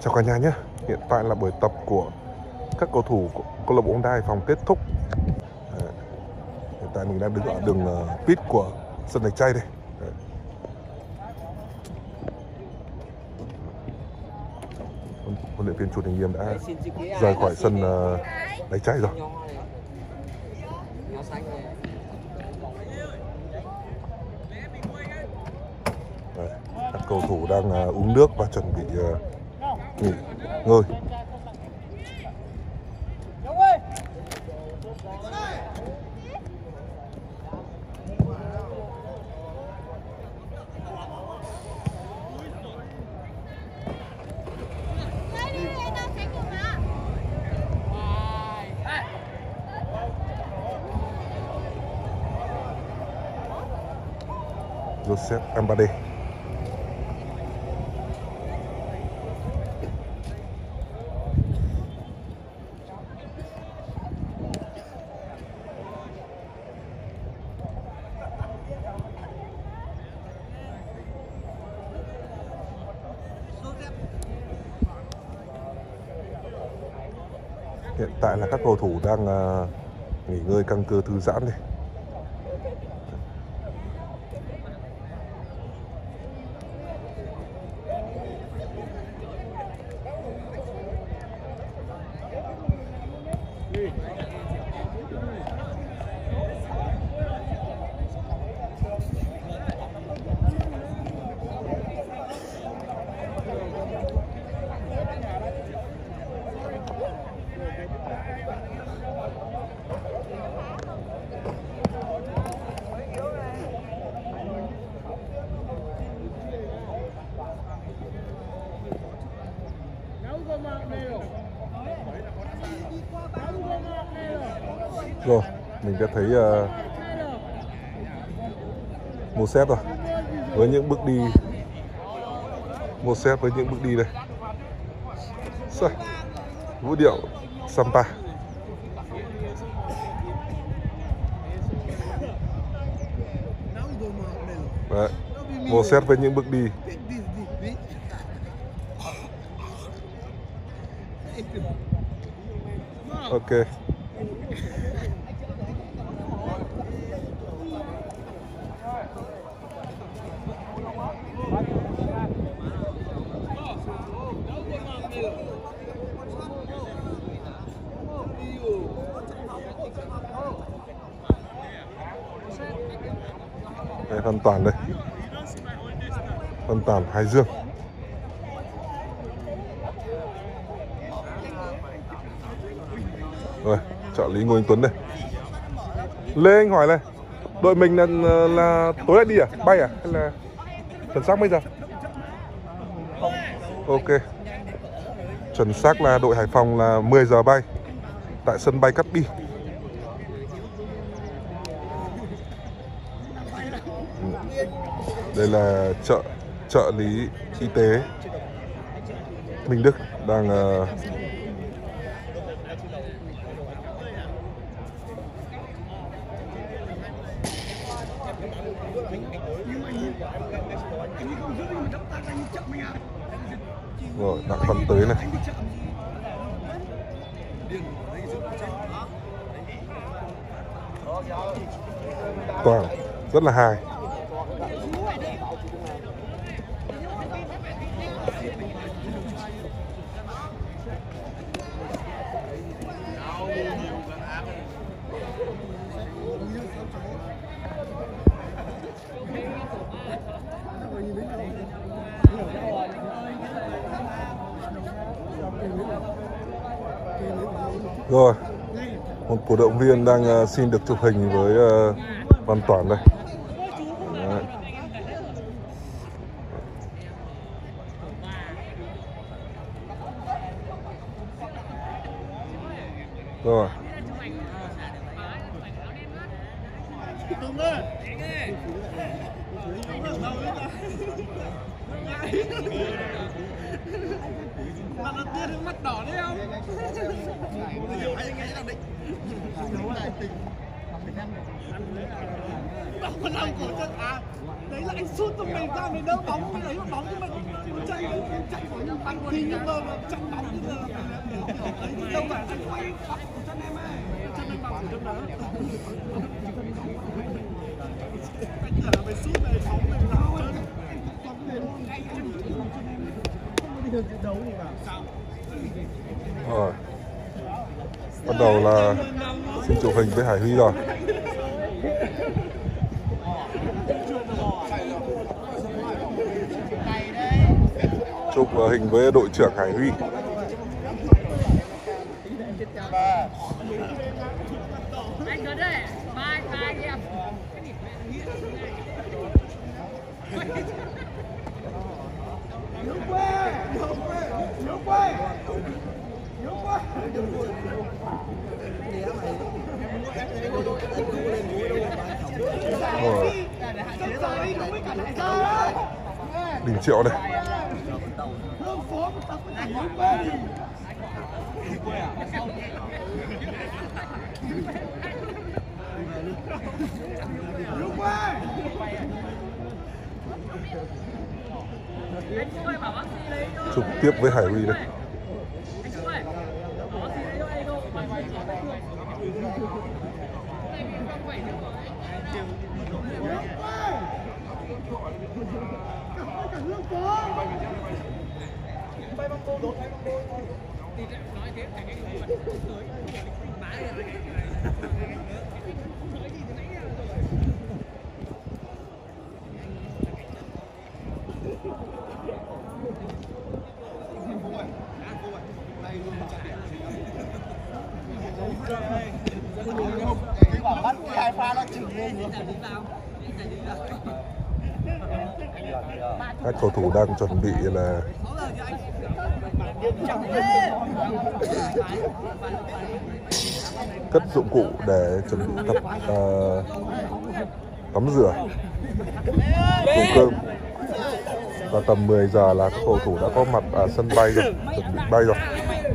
Chào cả nhà nhé. Hiện tại là buổi tập của các cầu thủ của câu lạc bộ bóng đá Hải Phòng kết thúc. Hiện tại mình đang đứng ở đường pit của sân Lạch Tray đây. Huấn luyện viên Chu Đình Nghiêm đã rời khỏi sân Lạch Tray rồi. Các cầu thủ đang uống nước và chuẩn bị nghỉ ngơi. Joseph Ambade. Hiện tại là các cầu thủ đang nghỉ ngơi căng cơ thư giãn đây. Rồi, mình đã thấy Moses rồi. Với những bước đi Moses với những bước đi đây. Vũ điệu Sampa. Đấy, Moses với những bước đi. Ok. Đây, Văn Toàn đây. Văn Toàn Hải Dương. Rồi, trợ lý Ngô Anh Tuấn đây. Lê anh hỏi này, đội mình là tối nay đi à? Bay à? Hay là chuẩn xác mấy giờ? Ok. Chuẩn xác là đội Hải Phòng là 10 giờ bay tại sân bay Cát Bi. Đây là trợ lý y tế Minh Đức đang rồi Đặng Văn Tới này. Toàn rất là hài. Rồi, một cổ động viên đang xin được chụp hình với Văn Toản đây. Đấy. Rồi. Mắt đỏ đấy không? Còn năm cổ chân đấy là anh sút cho mình ra mình đỡ bóng, mình lấy bóng của mình chạy khỏi những thì nhưng mà trong bóng như là đâu phải anh quay bắp của chân em ấy, chân anh bắp của chân đó. Anh là phải sút này phóng này nào chân. Bóng này ngay chân chân em. Không có đi được đấu gì cả. Rồi. Bắt đầu là xin chụp hình với Hải Huy rồi. Chụp hình với đội trưởng Hải Huy. Anh có đây, mai em. Rồi. Đình Triệu đây. Chụp tiếp với Hải Huy đây. Hai pha nó chửi lên. Các cầu thủ đang chuẩn bị là cất dụng cụ để chuẩn bị tập tắm rửa, dùng cơm. Và tầm 10 giờ là các cầu thủ đã có mặt ở sân bay rồi, chuẩn bị bay rồi.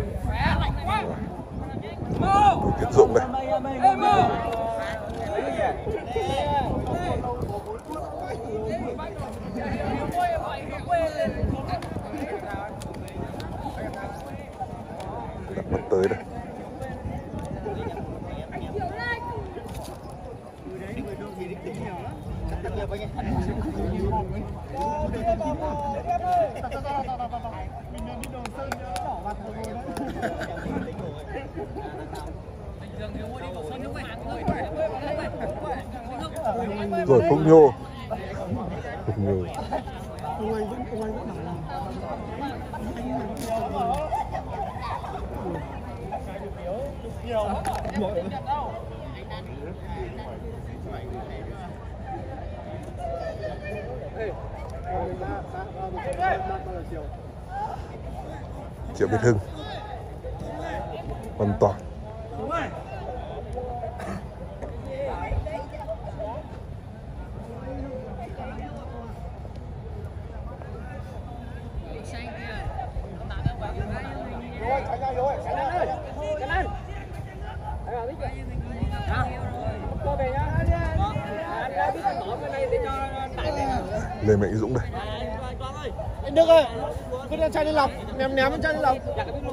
Bùi Tiến Dũng đây. Bắt tới đây. Rồi Phúc Nhô. Phúc Nhô. Triệu Việt Hưng, Văn Toàn. Lê Mạnh Dũng đây. Anh Đức ơi, cứ đem chai đi lọc, ném chai đi lọc.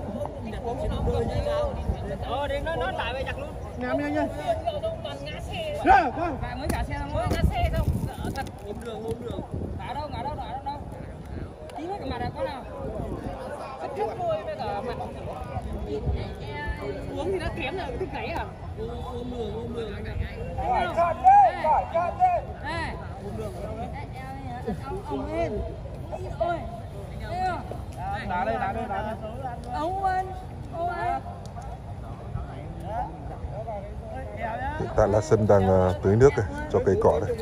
Nó tải về giặt luôn. Ném đi anh ơi. Phải mới trả xe xong rồi, ngã xe xong. Ôm đường. Ngã đâu. Tí hết cả mặt là có nào. Trước môi với cả mặt. Uống thì nó kém rồi, thích gãy à? Ôm đường. Ê. Ông lên. Ôi. Đá đây. Ông ơi. Hiện tại là sân đang tưới nước này, cho cây cỏ đây.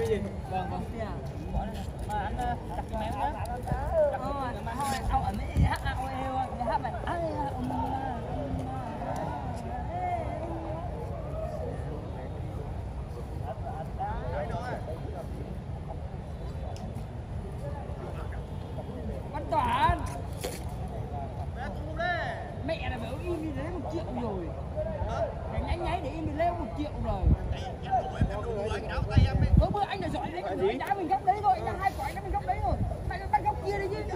Văn Toàn. Mẹ là biểu im đi lấy 1 triệu rồi. Mày nháy để im đi lấy 1 triệu rồi. Bữa anh là giỏi đấy, anh đá mình góc đấy rồi, anh đá 2 quả anh đá mình góc đấy rồi. Mày bắt góc kia đi chứ.